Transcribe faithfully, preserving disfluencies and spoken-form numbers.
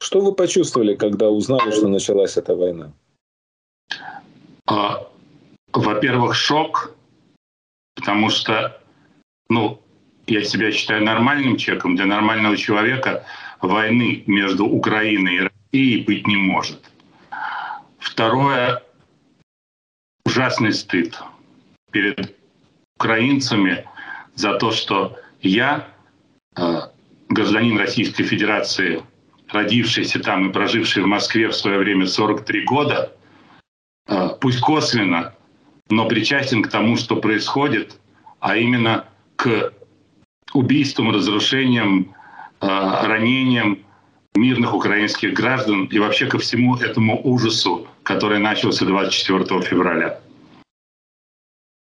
Что вы почувствовали, когда узнали, что началась эта война? А, во-первых, шок, потому что, ну, я себя считаю нормальным человеком. Для нормального человека войны между Украиной и Россией быть не может. Второе, ужасный стыд перед украинцами за то, что я, гражданин Российской Федерации, родившийся там и проживший в Москве в свое время сорок три года, пусть косвенно, но причастен к тому, что происходит, а именно к убийствам, разрушениям, ранениям мирных украинских граждан и вообще ко всему этому ужасу, который начался двадцать четвёртого февраля.